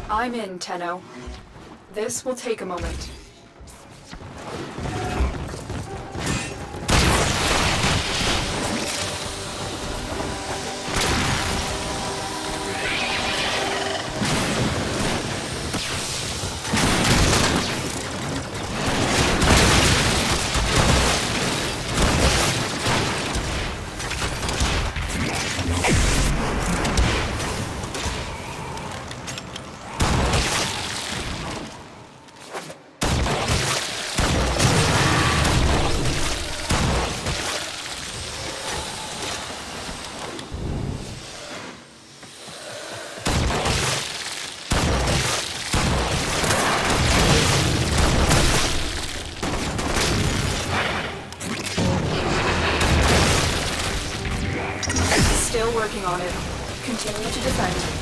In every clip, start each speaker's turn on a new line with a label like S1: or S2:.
S1: I'm in, Tenno. This will take a moment. Still working on it. Continue to defend.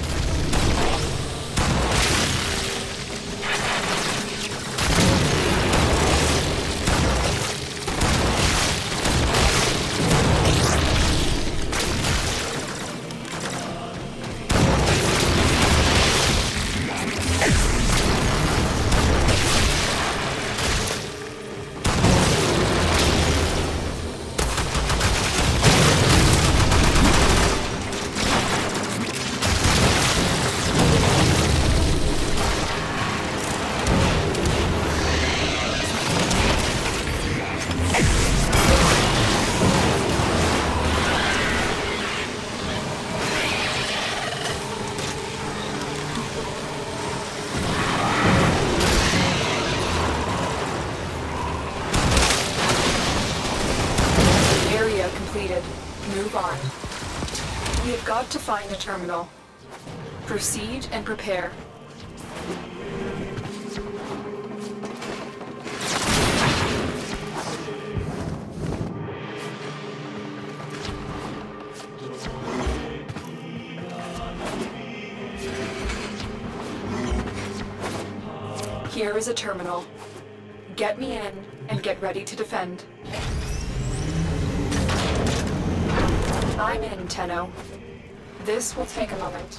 S1: Move on. We have got to find a terminal. Proceed and prepare. Here is a terminal. Get me in and get ready to defend. I'm in, Tenno. This will take a moment.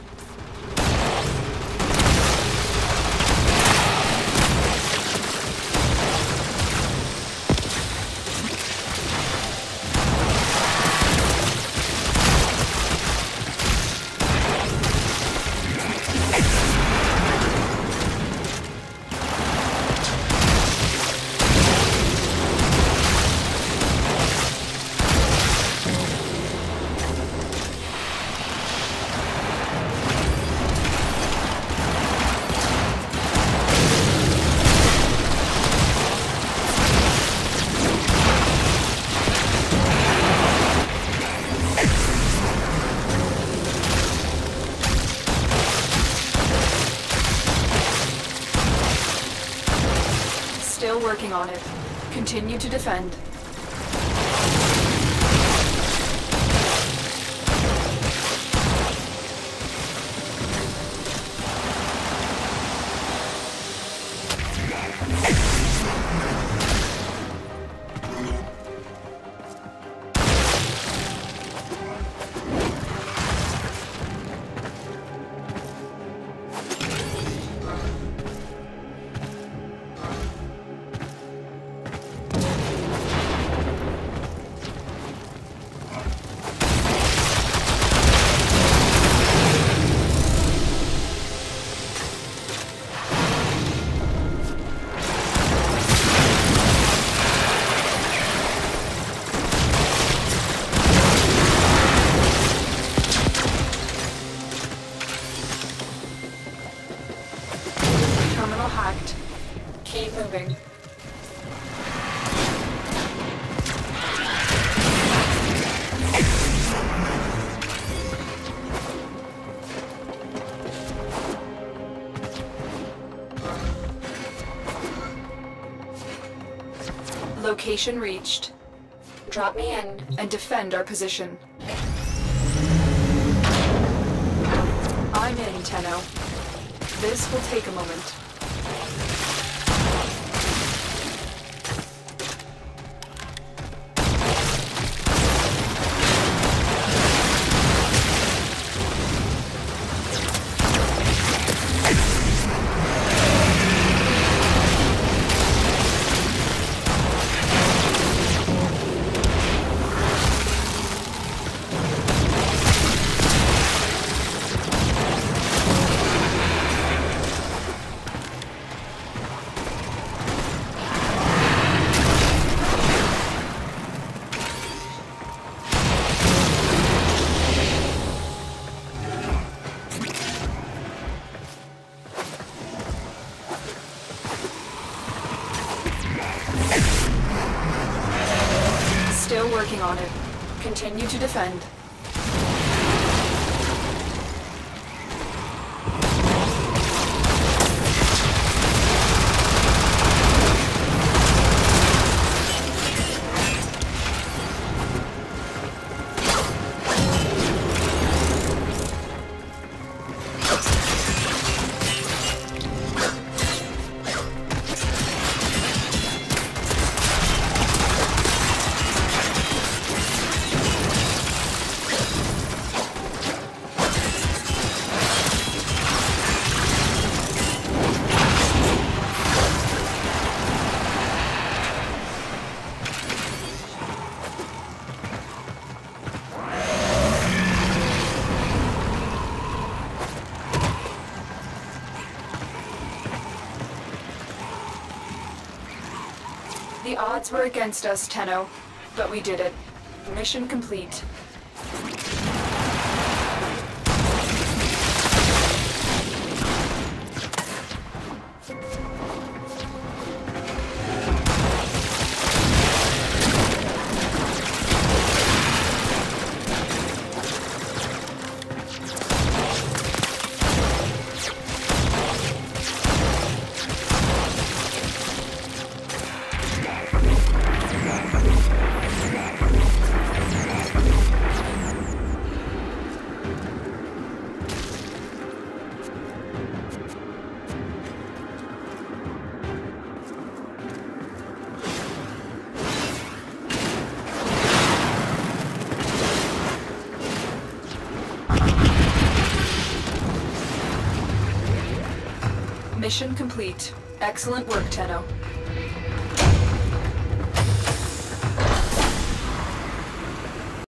S1: Still working on it. Continue to defend. Hacked. Keep moving. Location reached. Drop me in and defend our position. I'm in, Tenno. This will take a moment. Continue to defend. The odds were against us, Tenno, but we did it. Mission complete. Mission complete. Excellent work, Tenno.